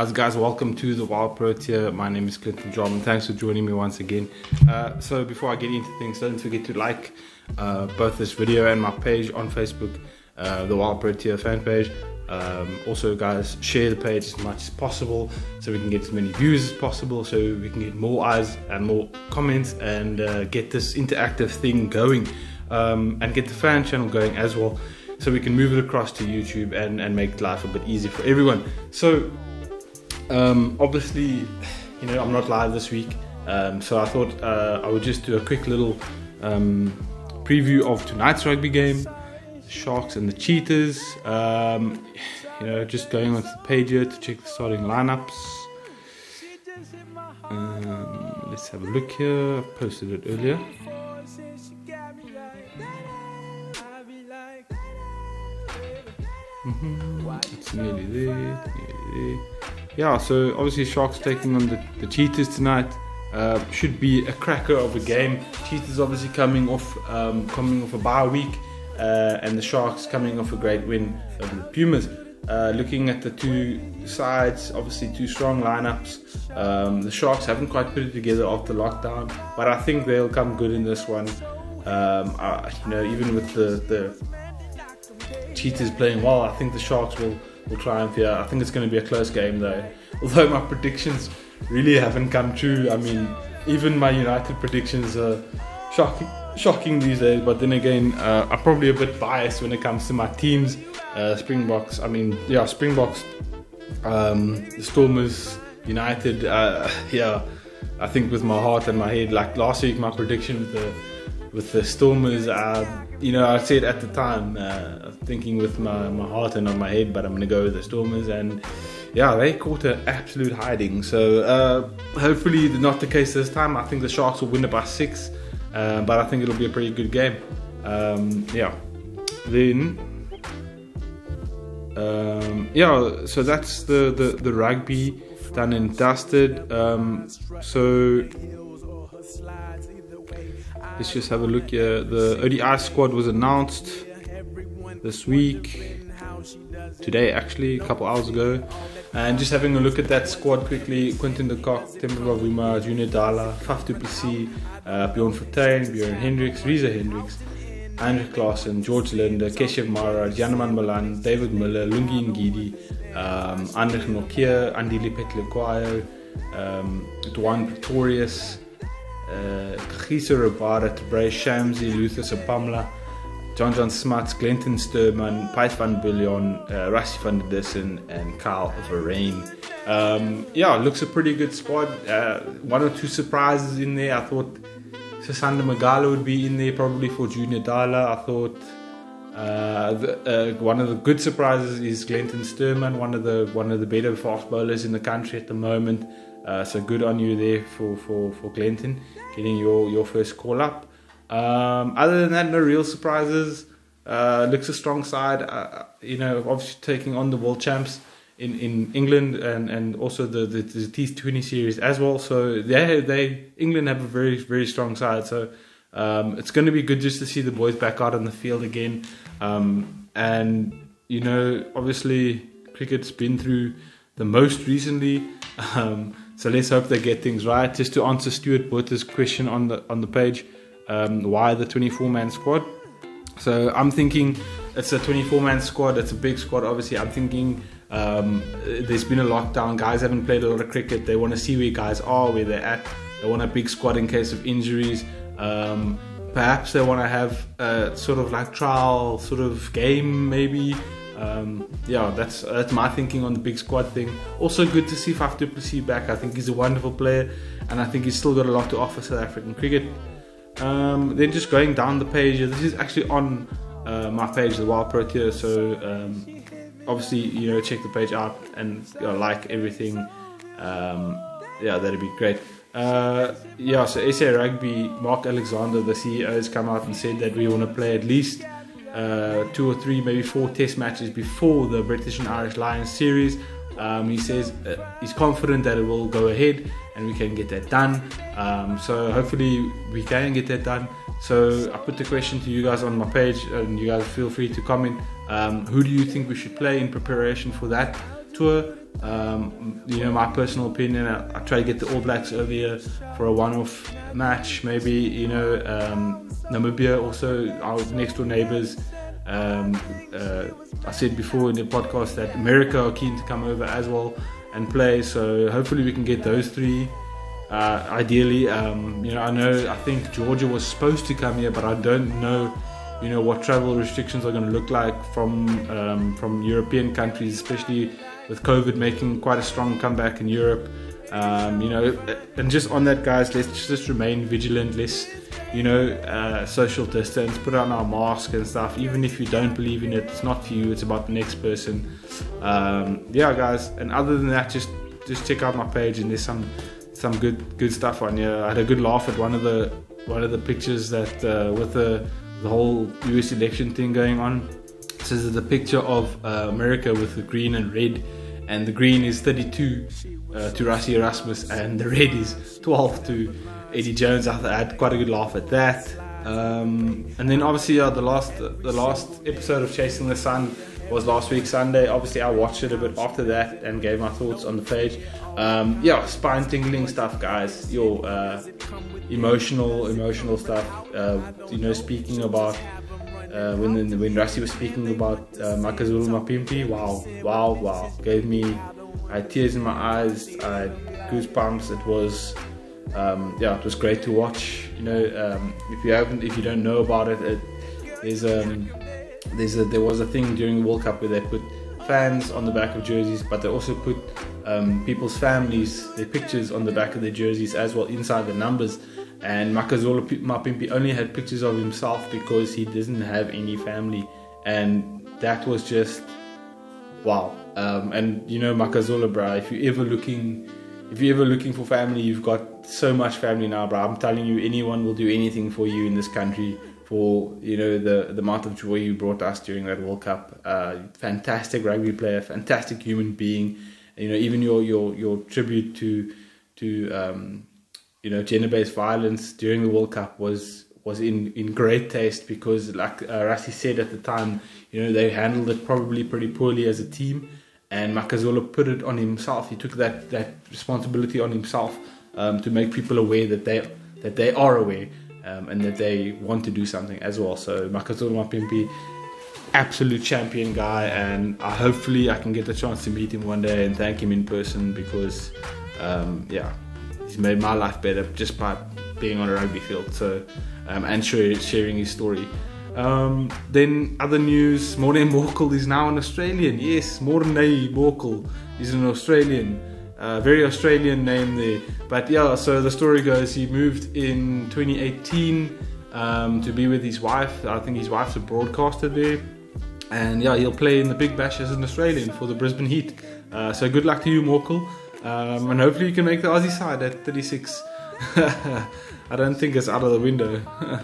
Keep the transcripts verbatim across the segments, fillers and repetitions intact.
As guys, welcome to the Wild Protea. My name is Clinton Drum. Thanks for joining me once again. Uh, so before I get into things, don't forget to like uh, both this video and my page on Facebook, uh, the Wild Protea fan page. Um, also guys, share the page as much as possible so we can get as many views as possible, so we can get more eyes and more comments and uh, get this interactive thing going, um, and get the fan channel going as well, so we can move it across to YouTube and, and make life a bit easier for everyone. So um, obviously, you know, I'm not live this week, um, so I thought uh, I would just do a quick little um, preview of tonight's rugby game, the Sharks and the Cheetahs. Um, you know, just going onto the page here to check the starting lineups. Um, let's have a look here. I posted it earlier. Mm-hmm. It's nearly there, nearly there. Yeah, so obviously Sharks taking on the, the Cheetahs tonight. Uh, should be a cracker of a game. Cheetahs obviously coming off um, coming off a bye week, uh, and the Sharks coming off a great win over the Pumas. Uh, looking at the two sides, obviously two strong lineups. Um, the Sharks haven't quite put it together after lockdown, but I think they'll come good in this one. Um, uh, you know, even with the, the Cheetahs playing well, I think the Sharks will, will triumph here. I think it's going to be a close game though. Although my predictions really haven't come true. I mean, even my United predictions are shocking, shocking these days. But then again, uh, I'm probably a bit biased when it comes to my teams. Uh, Springboks, I mean, yeah, Springboks, um, the Stormers, United, uh, yeah, I think with my heart and my head, like last week, my prediction with the with the Stormers, uh, you know, I said at the time, uh, thinking with my, my heart and on my head, but I'm going to go with the Stormers, and yeah, they caught an absolute hiding. So uh, hopefully not the case this time. I think the Sharks will win it by six, uh, but I think it'll be a pretty good game. Um, yeah, then... Um, yeah, so that's the, the, the rugby done and dusted. Um, so let's just have a look here. The O D I squad was announced this week, today actually, a couple hours ago. And just having a look at that squad quickly: Quinton de Kock, Temba Bavuma, Junior Dala, Faf du Plessis, uh, Bjorn Fortuin, Bjorn Hendricks, Reza Hendricks, Andrew Klaassen, George Linde, Keshav Mara, Janeman Malan, David Miller, Lungi Ngidi, um, Andrich Nokia, Andile Petlekwayo, um, Dwan Pretorius, uh, Kagiso Rabada, Tabray Shamsi, Luther Sapamla, John John Smuts, Glenton Sturman, Pijs van Biljon, uh, Rassie van der Dissen, and Kyle Verreyn. Um, yeah, looks a pretty good squad. Uh, one or two surprises in there. I thought Sisanda Magala would be in there probably for Junior Dala. I thought uh, the, uh, one of the good surprises is Glenton Sturman, one of the one of the better fast bowlers in the country at the moment. Uh, so good on you there for, for, for Glenton, getting your, your first call up. Um, other than that, no real surprises. Uh, looks a strong side. Uh, you know, obviously taking on the world champs in, in England, and, and also the, the, the T twenty series as well. So they, they England have a very, very strong side. So um, it's going to be good just to see the boys back out on the field again. Um, and, you know, obviously cricket's been through the most recently. Um, so let's hope they get things right. Just to answer Stuart Botha's question on the on the page, um, why the twenty-four man squad? So I'm thinking it's a twenty-four man squad. It's a big squad. Obviously, I'm thinking um, there's been a lockdown. Guys haven't played a lot of cricket. They want to see where guys are, where they're at. They want a big squad in case of injuries. Um, perhaps they want to have a sort of like trial sort of game, maybe. Um, yeah, that's that's my thinking on the big squad thing. Also good to see Faf du Plessis back. I think he's a wonderful player, and I think he's still got a lot to offer South African cricket. Um, then just going down the page, this is actually on uh, my page, the Wild Protea. So um, obviously, you know, check the page out and you know, like everything. Um, yeah, that'd be great. Uh, yeah, so S A Rugby, Mark Alexander, the C E O, has come out and said that we want to play at least uh, two or three, maybe four test matches before the British and Irish Lions series. Um, he says uh, he's confident that it will go ahead and we can get that done. Um, so hopefully we can get that done. So I put the question to you guys on my page, and you guys feel free to comment. Um, who do you think we should play in preparation for that tour. Um, you know, my personal opinion, I, I try to get the All Blacks over here for a one-off match, maybe. You know, um, Namibia also, our next door neighbours. Um, uh, I said before in the podcast that America are keen to come over as well and play, so hopefully we can get those three. Uh, ideally, um, you know, I know I think Georgia was supposed to come here, but I don't know, you know, what travel restrictions are going to look like from um, from European countries, especially with COVID making quite a strong comeback in Europe. Um, you know, and just on that, guys, let's just remain vigilant. Let's, you know, uh, social distance, put on our mask and stuff. Even if you don't believe in it, it's not for you, it's about the next person. Um, yeah, guys, and other than that, just just check out my page, and there's some some good good stuff on here. I had a good laugh at one of the one of the pictures that uh, with the the whole U S election thing going on. So there's a picture of uh, America with the green and red, and the green is thirty-two uh, to Rassie Erasmus, and the red is twelve to Eddie Jones. I had quite a good laugh at that. Um, and then obviously uh, the last the last episode of Chasing the Sun was last week Sunday. Obviously I watched it a bit after that and gave my thoughts on the page. Um, yeah, spine tingling stuff, guys. Your uh, emotional emotional stuff. Uh, you know, speaking about uh, when when Rassie was speaking about uh, Makazole Mapimpi. Wow, wow, wow! Gave me I had tears in my eyes. I had goosebumps. It was. Um, yeah, it was great to watch. You know, um, if you haven't, if you don't know about it, it there's um, there's a, there was a thing during the World Cup where they put fans on the back of jerseys, but they also put um, people's families, their pictures on the back of their jerseys as well, inside the numbers. And Makazole Mapimpi only had pictures of himself because he doesn't have any family, and that was just wow. Um, and you know, Makazole, bro, if you're ever looking. If you're ever looking for family, you've got so much family now, bro. I'm telling you, anyone will do anything for you in this country for, you know, the, the amount of joy you brought us during that World Cup. Uh, fantastic rugby player, fantastic human being. You know, even your your, your tribute to to um, you know, gender-based violence during the World Cup was was in, in great taste, because, like uh, Rassie said at the time, you know, they handled it probably pretty poorly as a team. And Makazole put it on himself. He took that, that responsibility on himself um, to make people aware that they that they are aware um, and that they want to do something as well. So Makazole Mapimpi, absolute champion guy, and I, hopefully I can get the chance to meet him one day and thank him in person, because um, yeah, he's made my life better just by being on a rugby field. So um, and share, sharing his story. Um, then other news, Morné Morkel is now an Australian. Yes, Morné Morkel is an Australian. Uh, very Australian name there. But yeah, so the story goes, he moved in twenty eighteen um, to be with his wife. I think his wife's a broadcaster there. And yeah, he'll play in the Big Bash as an Australian for the Brisbane Heat. Uh, so good luck to you, Morkel. Um, and hopefully you can make the Aussie side at thirty-six. I don't think it's out of the window.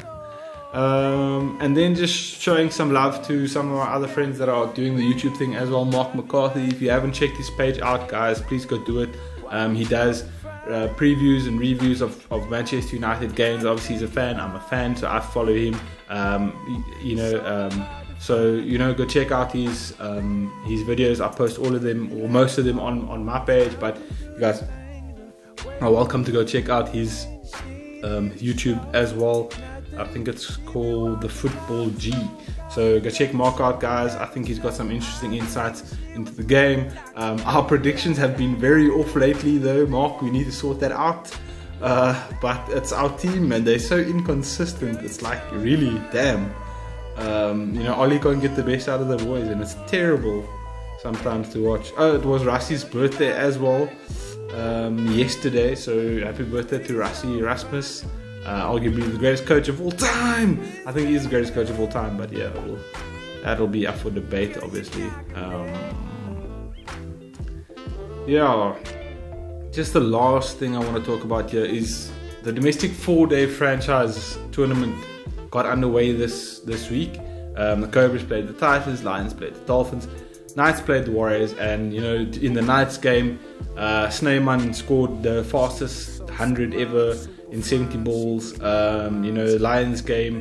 Um, and then just showing some love to some of my other friends that are doing the YouTube thing as well. Mark McCarthy, if you haven't checked his page out, guys, please go do it. Um, he does uh, previews and reviews of, of Manchester United games. Obviously he's a fan, I'm a fan, so I follow him. Um, you know, um, so you know, go check out his um, his videos. I post all of them or most of them on, on my page, but you guys are welcome to go check out his um, YouTube as well. I think it's called The Football G. So go check Mark out, guys. I think he's got some interesting insights into the game. Um, our predictions have been very off lately though, Mark. We need to sort that out. Uh, but it's our team, and they're so inconsistent. It's like, really, damn. Um, you know, Ollie can't get the best out of the boys, and it's terrible sometimes to watch. Oh, it was Rassie's birthday as well um, yesterday. So happy birthday to Rassie Erasmus. Uh, arguably the greatest coach of all time. I think he's the greatest coach of all time, but yeah, we'll, that'll be up for debate, obviously. Um, yeah, just the last thing I want to talk about here is the domestic four-day franchise tournament got underway this this week. Um, the Cobras played the Titans, Lions played the Dolphins, Knights played the Warriors, and you know, in the Knights game, uh, Snyman scored the fastest one hundred ever in seventy balls. Um, you know, Lions game,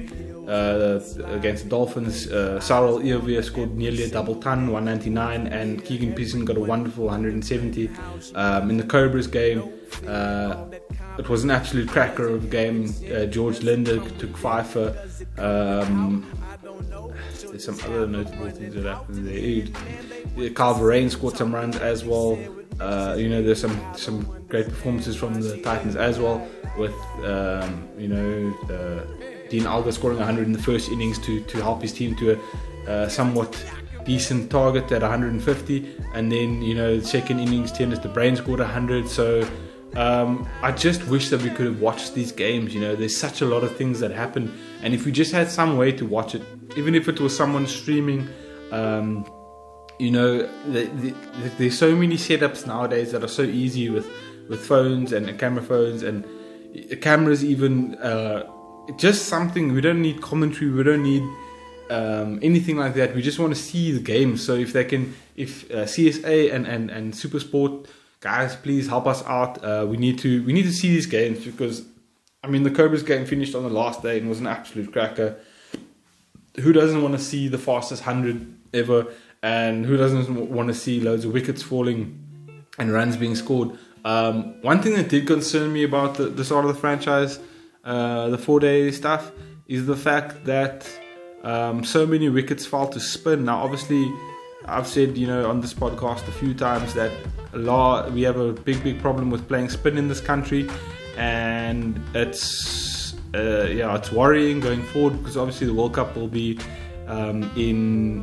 uh, against the Dolphins. Uh, Cyril Eovier scored nearly a double ton, one ninety-nine, and Keegan Pearson got a wonderful one seventy. Um, in the Cobras game, uh, it was an absolute cracker of a game. Uh, George Linder took five for. Um, there's some other notable things that happened there. Carl Verreyn scored some runs as well. Uh, you know, there's some some great performances from the Titans as well, with um, you know uh, Dean Alger scoring one hundred in the first innings to to help his team to a uh, somewhat decent target at one hundred fifty, and then you know the second innings, Tennis the Brain scored one hundred. So um, I just wish that we could have watched these games. You know, there's such a lot of things that happen, and if we just had some way to watch it, even if it was someone streaming. Um, You know, the, the, there's so many setups nowadays that are so easy with, with phones and camera phones and cameras even. Uh, just something, we don't need commentary, we don't need um, anything like that. We just want to see the game. So if they can, if uh, C S A and, and, and Super Sport, guys, please help us out. Uh, we need to we need to see these games because, I mean, the Cobras game finished on the last day and was an absolute cracker. Who doesn't want to see the fastest one hundred ever? And who doesn't want to see loads of wickets falling and runs being scored? Um, one thing that did concern me about the, the start of the franchise, uh, the four-day stuff, is the fact that um, so many wickets fall to spin. Now, obviously, I've said, you know, on this podcast a few times that a lot, we have a big, big problem with playing spin in this country, and it's uh, yeah, it's worrying going forward because obviously the World Cup will be um, in.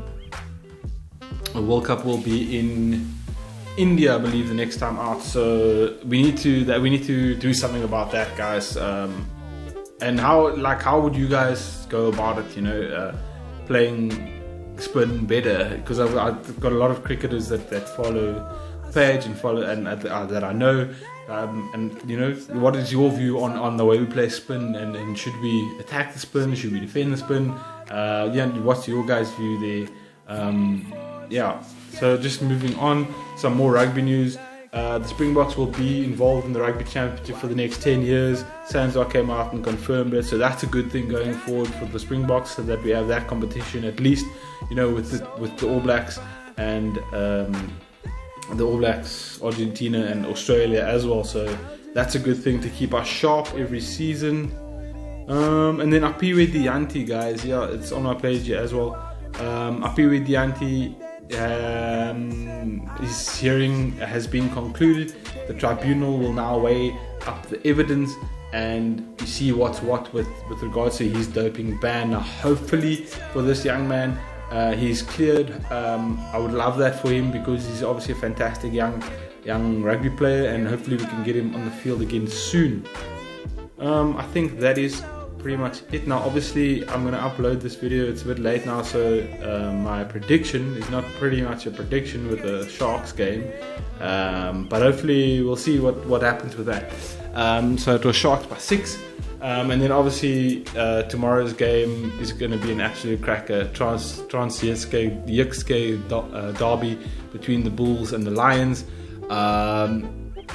The World Cup will be in India, I believe, the next time out. So we need to that we need to do something about that, guys. Um, and how like how would you guys go about it? You know, uh, playing spin better, because I've, I've got a lot of cricketers that, that follow the page and follow and uh, that I know. Um, and you know, what is your view on, on the way we play spin? And, and should we attack the spin? Should we defend the spin? Uh, yeah, what's your guys' view there? Um, Yeah, so just moving on, some more rugby news. Uh, the Springboks will be involved in the Rugby Championship for the next ten years. Sanzar came out and confirmed it, so that's a good thing going forward for the Springboks, so that we have that competition at least, you know, with the, with the All Blacks and um, the All Blacks, Argentina and Australia as well. So that's a good thing to keep us sharp every season. Um, and then Apiwe Dianti, guys, yeah, it's on my page here as well. Um, Apiwe Dianti. Um, his hearing has been concluded. The tribunal will now weigh up the evidence and you see what's what with, with regards to his doping ban. Now, hopefully for this young man, uh, he's cleared. Um, I would love that for him because he's obviously a fantastic young young rugby player, and hopefully we can get him on the field again soon. Um, I think that is pretty much it. Now obviously I'm gonna upload this video, it's a bit late now, so uh, my prediction is not pretty much a prediction with the Sharks game, um, but hopefully we'll see what what happens with that. Um, so it was Sharks by six, um, and then obviously uh, tomorrow's game is going to be an absolute cracker. Trans Transkei uh, derby between the Bulls and the Lions. Um,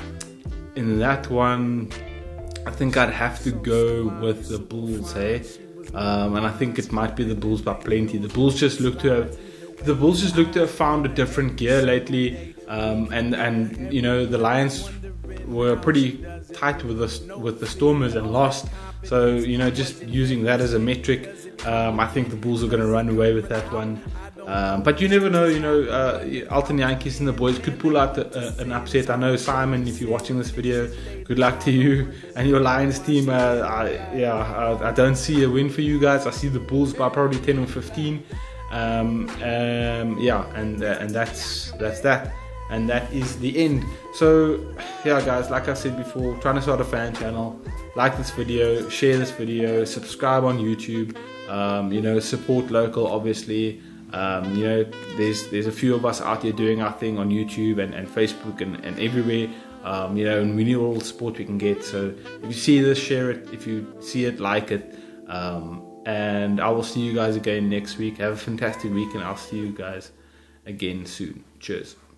in that one, I think I'd have to go with the Bulls, hey? Um, and I think it might be the Bulls by plenty. The Bulls just look to have, the Bulls just look to have found a different gear lately, um, and and you know the Lions were pretty tight with the with the Stormers and lost. So you know, just using that as a metric, um, I think the Bulls are going to run away with that one. Um, but you never know, you know, uh, Alton Yankees and the boys could pull out a, a, an upset. I know, Simon, if you're watching this video, good luck to you and your Lions team. Uh, I, yeah, I, I don't see a win for you guys. I see the Bulls by probably ten or fifteen. Um, um, yeah, and uh, and that's that's that, and that is the end. So yeah, guys, like I said before, trying to start a fan channel. Like this video, share this video, subscribe on YouTube. Um, you know, support local, obviously. Um, you know, there's there's a few of us out here doing our thing on YouTube and, and Facebook and, and everywhere. Um, you know, and we need all the support we can get. So if you see this, share it. If you see it, like it. Um, and I will see you guys again next week. Have a fantastic week, and I'll see you guys again soon. Cheers.